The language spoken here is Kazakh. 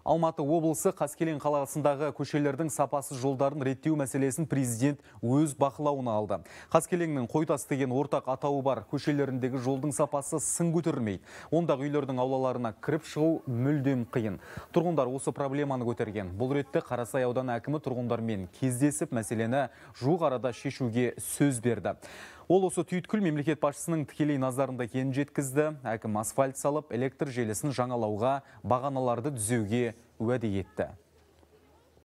Алматы облысы Қаскелең қаласындағы көшелердің сапасыз жолдарын реттеу мәселесін президент өз бақылауына алды. Қаскелеңнің Қойтас деген ортақ атауы бар көшелеріндегі жолдың сапасы сын көтерілмейді. Ондағы үйлердің аулаларына кіріп шығу мүлдем қиын. Тұрғындар осы проблеманы көтерген. Бұл ретте Қарасай ауданы әкімі тұрғындармен кездесіп, мәселені жуық арада шешуге сөз берді. Ол осы түйткіл мемлекет басшысының тікелей назарында екенін жеткізді. Әкім асфальт салып, электр желісін жаңалауға, бағаналарды түзеуге уәде етті.